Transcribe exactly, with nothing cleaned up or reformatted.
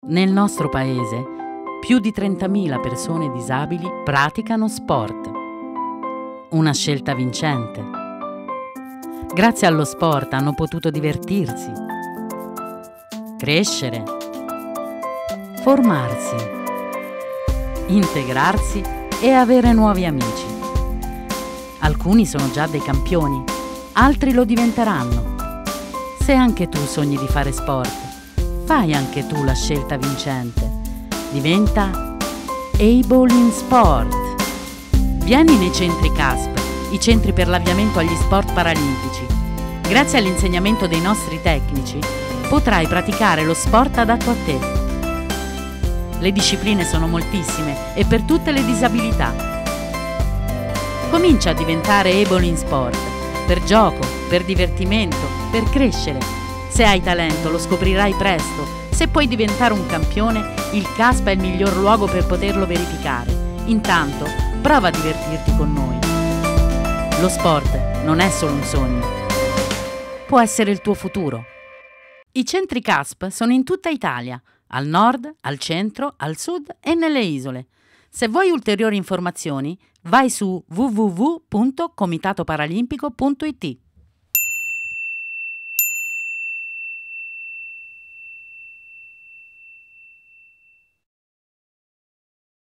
Nel nostro paese, più di trentamila persone disabili praticano sport. Una scelta vincente. Grazie allo sport hanno potuto divertirsi, crescere, formarsi, integrarsi e avere nuovi amici. Alcuni sono già dei campioni, altri lo diventeranno. Se anche tu sogni di fare sport, fai anche tu la scelta vincente. Diventa Able in Sport. Vieni nei centri C A S P, i centri per l'avviamento agli sport paralimpici. Grazie all'insegnamento dei nostri tecnici, potrai praticare lo sport adatto a te. Le discipline sono moltissime e per tutte le disabilità. Comincia a diventare Able in Sport, per gioco, per divertimento, per crescere. Se hai talento lo scoprirai presto. Se puoi diventare un campione, il C A S P è il miglior luogo per poterlo verificare. Intanto, prova a divertirti con noi. Lo sport non è solo un sogno, può essere il tuo futuro. I centri C A S P sono in tutta Italia, al nord, al centro, al sud e nelle isole. Se vuoi ulteriori informazioni, vai su w w w punto comitato paralimpico punto i t.